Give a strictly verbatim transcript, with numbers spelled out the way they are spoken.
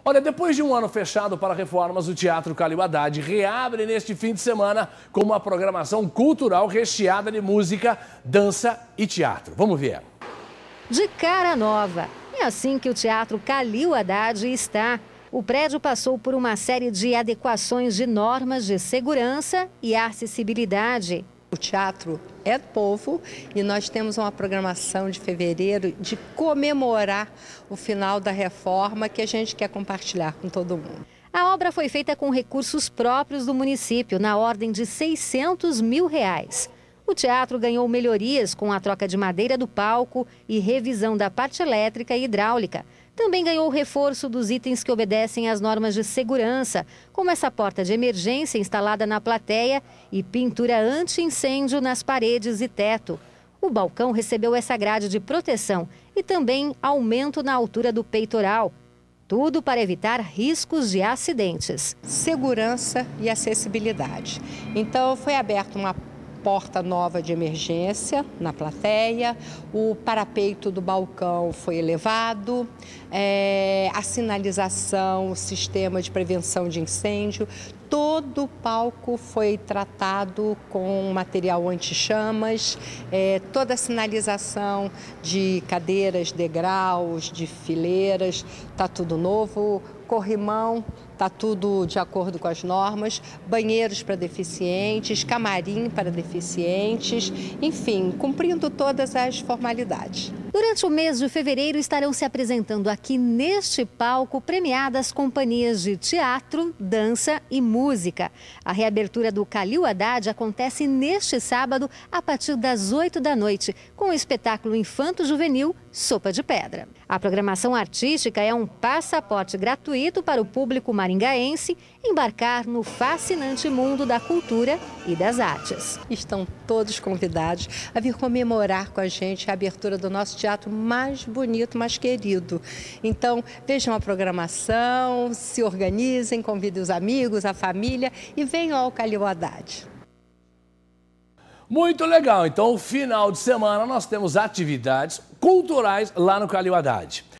Olha, depois de um ano fechado para reformas, o Teatro Calil Haddad reabre neste fim de semana com uma programação cultural recheada de música, dança e teatro. Vamos ver. De cara nova. É assim que o Teatro Calil Haddad está. O prédio passou por uma série de adequações de normas de segurança e acessibilidade. O teatro é do povo e nós temos uma programação de fevereiro de comemorar o final da reforma que a gente quer compartilhar com todo mundo. A obra foi feita com recursos próprios do município, na ordem de seiscentos mil reais. O teatro ganhou melhorias com a troca de madeira do palco e revisão da parte elétrica e hidráulica. Também ganhou o reforço dos itens que obedecem às normas de segurança, como essa porta de emergência instalada na plateia e pintura anti-incêndio nas paredes e teto. O balcão recebeu essa grade de proteção e também aumento na altura do peitoral. Tudo para evitar riscos de acidentes. Segurança e acessibilidade. Então foi aberta uma porta nova de emergência na plateia, o parapeito do balcão foi elevado, é, a sinalização, o sistema de prevenção de incêndio, todo o palco foi tratado com material anti-chamas, é, toda a sinalização de cadeiras, degraus, de fileiras, está tudo novo, corrimão, está tudo de acordo com as normas, banheiros para deficientes, camarim para deficientes, enfim, cumprindo todas as formalidades. Durante o mês de fevereiro estarão se apresentando aqui neste palco premiadas companhias de teatro, dança e música. A reabertura do Calil Haddad acontece neste sábado a partir das oito da noite, com o espetáculo infanto-juvenil Sopa de Pedra. A programação artística é um passaporte gratuito para o público maringaense embarcar no fascinante mundo da cultura e das artes. Estão todos convidados a vir comemorar com a gente a abertura do nosso teatro mais bonito, mais querido. Então, vejam a programação, se organizem, convidem os amigos, a família e venham ao Calil Haddad. Muito legal. Então, no final de semana, nós temos atividades culturais lá no Calil Haddad.